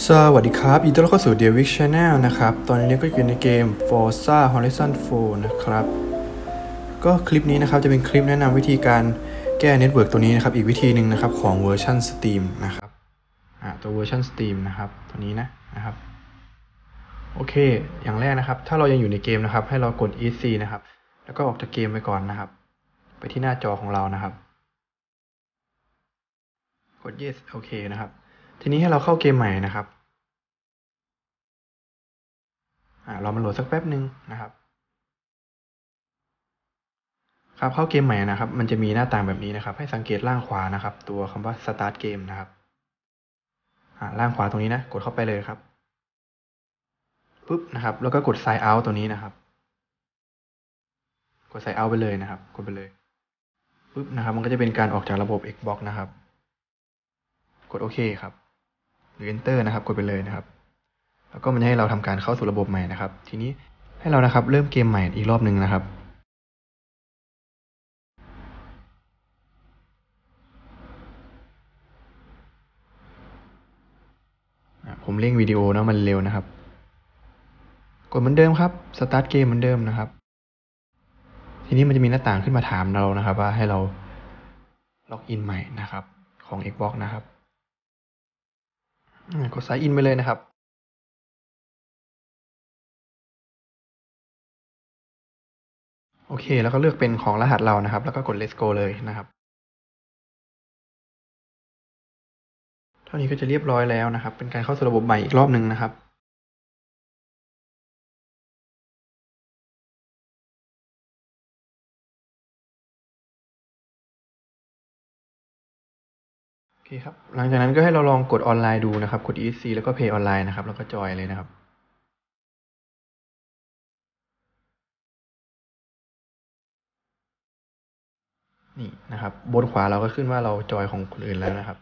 สวัสดีครับยินดีต้อนรับเข้าสู่ Devic Channel นะครับตอนนี้ก็อยู่ในเกม Forza Horizon 4 นะครับก็คลิปนี้นะครับจะเป็นคลิปแนะนำวิธีการแก้เน็ตเวิร์กตัวนี้นะครับอีกวิธีหนึ่งนะครับของเวอร์ชัน Steam นะครับตัวเวอร์ชัน Steam นะครับตัวนี้นะครับโอเคอย่างแรกนะครับถ้าเรายังอยู่ในเกมนะครับให้เรากด ESC นะครับแล้วก็ออกจากเกมไปก่อนนะครับไปที่หน้าจอของเรานะครับกด Yes โอเคนะครับทีนี้ให้เราเข้าเกมใหม่นะครับเรามาโหลดสักแป๊บหนึ่งนะครับครับเข้าเกมใหม่นะครับมันจะมีหน้าต่างแบบนี้นะครับให้สังเกตล่างขวานะครับตัวคำว่า Start Game นะครับล่างขวาตรงนี้นะกดเข้าไปเลยครับปุ๊บนะครับแล้วก็กด Sign Out ตัวนี้นะครับกด Sign Out ไปเลยนะครับกดไปเลยปุ๊บนะครับมันก็จะเป็นการออกจากระบบ Xbox นะครับกดโอเคครับหรือ Enter นะครับกดไปเลยนะครับแล้วก็มันจะให้เราทำการเข้าสู่ระบบใหม่นะครับทีนี้ให้เรานะครับเริ่มเกมใหม่อีกรอบหนึ่งนะครับผมเร่งวิดีโอนะมันเร็วนะครับกดเหมือนเดิมครับ Start Game เหมือนเดิมนะครับทีนี้มันจะมีหน้าต่างขึ้นมาถามเรานะครับว่าให้เราล็อกอินใหม่นะครับของ Xbox นะครับกด Sign In ไปเลยนะครับโอเคแล้วก็เลือกเป็นของรหัสเรานะครับแล้วก็กด Let's go เลยนะครับเท่านี้ก็จะเรียบร้อยแล้วนะครับเป็นการเข้าสู่ระบบใหม่อีกรอบหนึ่งนะครับโอเคครับหลังจากนั้นก็ให้เราลองกดออนไลน์ดูนะครับกด ESC แล้วก็ Pay ออนไลน์นะครับแล้วก็จอยเลยนะครับนี่นะครับบนขวาเราก็ขึ้นว่าเราจอยของคนอื่นแล้วนะครับ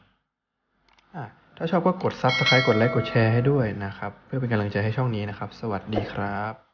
ถ้าชอบก็กด Subscribe กดไลค์กดแชร์ให้ด้วยนะครับเพื่อเป็นกำลังใจให้ช่องนี้นะครับสวัสดีครับ